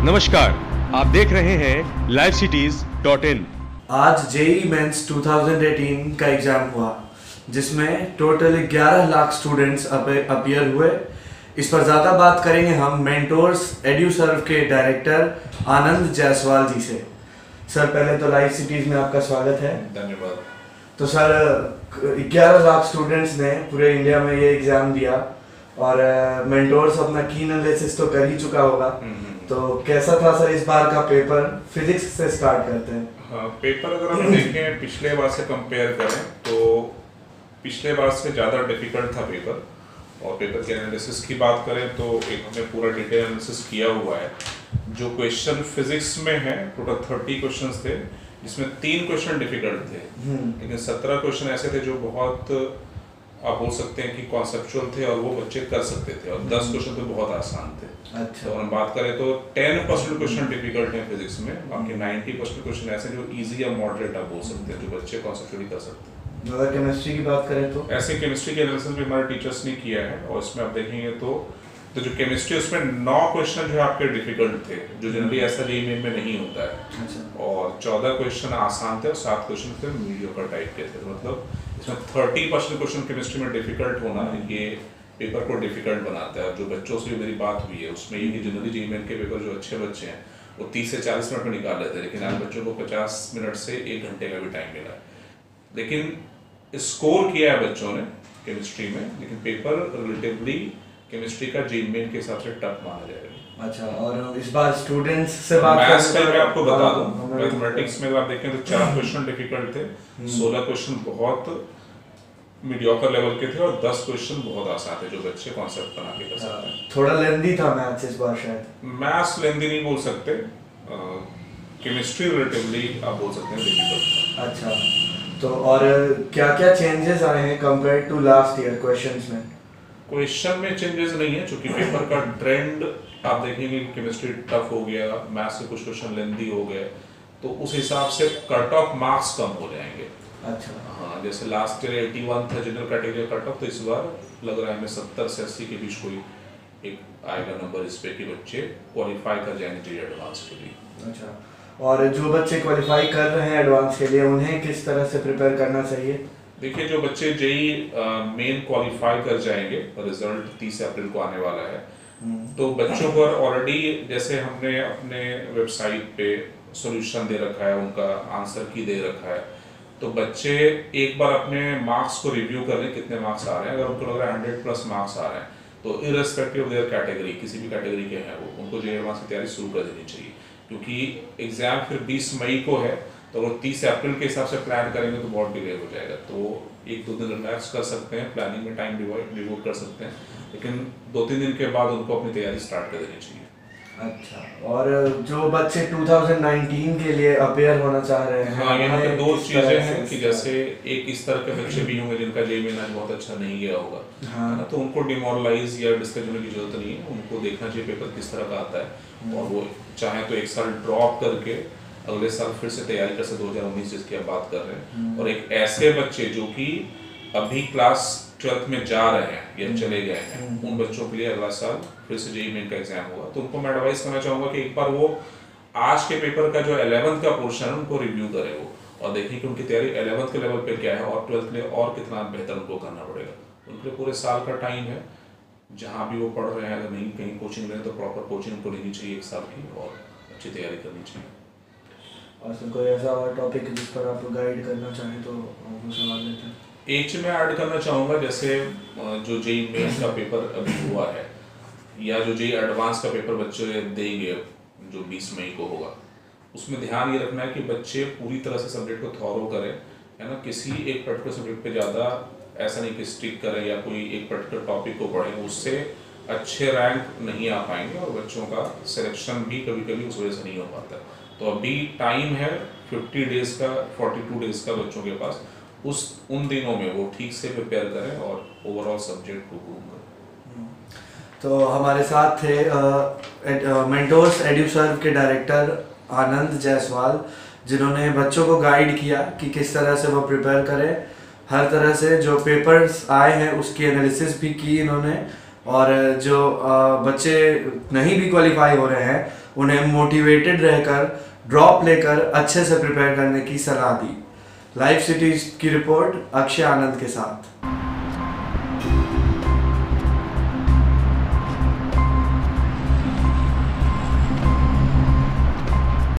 नमस्कार, आप देख रहे हैं livecities.in। आज जेई मेंस 2018 का एग्जाम हुआ जिसमें टोटल 11 लाख स्टूडेंट्स अपीयर हुए। इस पर ज़्यादा बात करेंगे हम मेंटोर्स एड्यूसर्व के डायरेक्टर आनंद जायसवाल जी से। सर पहले तो लाइव सिटीज़ में आपका स्वागत है। धन्यवाद। तो सर 11 लाख स्टूडेंट्स ने पूरे इंडिया में ये एग्ज़ाम दिया और मेंटोर्स अपना कीन एनालिसिस तो कर ही चुका होगा। तो कैसा था सर इस बार का पेपर? फिजिक्स से स्टार्ट करते हैं। हाँ, पेपर अगर हम देखें पिछले बार से कंपेयर करें तो पिछले बार से ज़्यादा डिफिकल्ट था पेपर। और पेपर के एनालिसिस की बात करें तो एक हमने पूरा डिटेल एनालिसिस किया हुआ है। जो क्वेश्चन फिजिक्स में है टोटल 30 क्वेश्चन थे, जिसमें 3 क्वेश्चन डिफिकल्ट थे, लेकिन 17 क्वेश्चन ऐसे थे जो बहुत आप बोल सकते हैं कि कॉन्सेप्चुअल थे और वो बच्चे कर सकते थे, और 10 क्वेश्चन तो बहुत आसान थे। अच्छा। तो हम बात करें तो 10% क्वेश्चन डिफिकल्ट हैं फिजिक्स में, बाकी 90% क्वेश्चन ऐसे जो इजी या मॉडरेट आप बोल सकते हैं, जो बच्चे कॉन्सेप्चुअली कर सकते हैं। अगर केमिस्ट्री की बात करें तो ऐसे केमिस्ट्री के एनालिसिस भी हमारे टीचर्स ने किया है, और इसमें आप देखेंगे तो जो केमिस्ट्री उसमें 9 क्वेश्चन जो आपके डिफिकल्ट थे, जो जनरली ऐसा जेईई में नहीं होता है। अच्छा। और 14 क्वेश्चन आसान थे और 7 क्वेश्चन थे मीडियोकर टाइप के थे। मतलब इसमें 30% क्वेश्चन केमिस्ट्री में डिफिकल्ट होना ये पेपर को डिफिकल्ट बनाता है। जो बच्चों से मेरी बात हुई है उसमें ये कि जनरली जेईई मेन के पेपर जो अच्छे बच्चे हैं वो 30 से 40 मिनट में निकाल लेते हैं, लेकिन आज बच्चों को 50 मिनट से 1 घंटे का भी टाइम मिला है। लेकिन स्कोर किया है बच्चों ने केमिस्ट्री में, लेकिन पेपर रिलेटिवली केमिस्ट्री का जेईई मेन के हिसाब से टफ माना जाएगा। अच्छा। और इस बार स्टूडेंट्स से बात मैथ्स में मैं आपको बता दूं, मैथमेटिक्स में अगर आप देखें तो 4 क्वेश्चन डिफिकल्ट थे, 16 क्वेश्चन बहुत मीडियोकर लेवल के थे और 10 क्वेश्चन बहुत आसान थे जो बच्चे कॉन्सेप्ट बना के कर सकते हैं। थोड़ा लेंदी था मैथ्स इस बार शायद। मैथ्स लेंदी नहीं बोल सकते, केमिस्ट्री रिलेटिवली आप बोल सकते हैं डिफिकल्ट। अच्छा। तो और क्या क्या चेंजेस आए हैं compare to last year questions में? क्वेश्चन में चेंजेस नहीं है, क्योंकि पेपर का ट्रेंड आप देखेंगे केमिस्ट्री टफ हो गया, मैथ्स से कुछ क्वेश्चन लेंदी हो गए, तो उस हिसाब से कट ऑफ मार्क्स कम हो जाएंगे। अच्छा। हाँ, जैसे लास्ट ईयर 81 था जनरल कैटेगरी कट ऑफ, तो इस बार लग रहा है हमें 70 से 80 के बीच कोई एक आएगा नंबर इस पे कि बच्चे क्वालिफाई कर जाएंगे जेईई एडवांस के लिए। अच्छा। और जो बच्चे क्वालिफाई कर रहे हैं एडवांस के लिए उन्हें किस तरह से प्रिपेयर करना चाहिए? देखिए, जो बच्चे जेईई मेन क्वालिफाई कर जाएंगे, रिजल्ट 30 अप्रैल को आने वाला है, तो बच्चों को ऑलरेडी जैसे हमने अपने वेबसाइट पे सॉल्यूशन दे रखा है, उनका आंसर की दे रखा है, तो बच्चे एक बार अपने मार्क्स को रिव्यू कर लें कितने मार्क्स आ रहे हैं। अगर उनको लग रहा है 100+ मार्क्स आ रहे हैं तो इररिस्पेक्टिव ऑफ देयर कैटेगरी, किसी भी कैटेगरी के हैं वो, उनको जेईई एडवांस की तैयारी शुरू कर देनी चाहिए, क्योंकि एग्जाम फिर 20 मई को है। तो अगर 30 अप्रैल के हिसाब से प्लान करेंगे तो बहुत डिले हो जाएगा। तो 1-2 दिन रिलैक्स कर सकते हैं, प्लानिंग में टाइम डिवोट कर सकते हैं, लेकिन 2-3 दिन के बाद उनको अपनी तैयारी स्टार्ट कर देनी चाहिए। अच्छा। और जो बच्चे 2019 के लिए अपेयर होना चाह रहे हैं, हाँ, यहाँ पे 2 चीज़ें हैं कि जैसे एक इस तरह के बच्चे भी होंगे जिनका जेईई मेन आज बहुत अच्छा नहीं गया होगा, हाँ। है ना, तो उनको डिमोरलाइज या डिस्करेज होने की जरूरत नहीं है। उनको देखना चाहिए पेपर किस तरह का आता है, और वो चाहे तो 1 साल ड्रॉप करके अगले साल फिर से तैयारी कर सकते, 2019 जिसकी आप बात कर रहे हैं। और एक ऐसे बच्चे जो कि अभी क्लास 12th में जा रहे हैं या चले गए हैं, उन बच्चों के लिए अगला साल फिर से जेईई मेन का एग्जाम होगा। तो उनको मैं एडवाइस करना चाहूँगा कि एक बार वो आज के पेपर का जो 11th का पोर्शन है उनको रिव्यू करें वो, और देखें कि उनकी तैयारी 11th के लेवल पे क्या है और 12th के लिए और कितना बेहतर उनको करना पड़ेगा। उनके लिए पूरे साल का टाइम है, जहाँ भी वो पढ़ रहे हैं, अगर नहीं कहीं कोचिंग लें तो प्रॉपर कोचिंग उनको लेनी चाहिए 1 साल की, और अच्छी तैयारी करनी चाहिए। और सर कोई ऐसा टॉपिक जिस पर आप गाइड करना चाहें तो वो सवाल लेते हैं। एक चीज़ मैं ऐड करना चाहूँगा, जैसे जो जेईई मेन का पेपर अभी हुआ है या जो जेईई एडवांस का पेपर बच्चे देंगे जो 20 मई को होगा, उसमें ध्यान ये रखना है कि बच्चे पूरी तरह से सब्जेक्ट को थॉरो करें, है ना। किसी एक पर्टिकुलर सब्जेक्ट पे ज़्यादा ऐसा नहीं कि स्टिक करें या कोई एक पर्टिकुलर टॉपिक को पढ़ें, उससे अच्छे रैंक नहीं आ पाएंगे और बच्चों का सिलेक्शन भी कभी कभी उस वजह से नहीं हो पाता। तो अभी टाइम है 50 डेज़ का, 42 डेज़ का बच्चों के पास, उन दिनों में वो ठीक से प्रिपेयर करें और ओवरऑल सब्जेक्ट को ग्रूम करें। तो हमारे साथ थे मेंटोर्स एड्यूसर्व के डायरेक्टर आनंद जायसवाल, जिन्होंने बच्चों को गाइड किया कि किस तरह से वो प्रिपेयर करें। हर तरह से जो पेपर्स आए हैं उसकी एनालिसिस भी की इन्होंने, और जो बच्चे नहीं भी क्वालिफाई हो रहे हैं उन्हें मोटिवेटेड रहकर ड्रॉप लेकर अच्छे से प्रिपेयर करने की सलाह दी। लाइव सिटीज की रिपोर्ट अक्षय आनंद के साथ।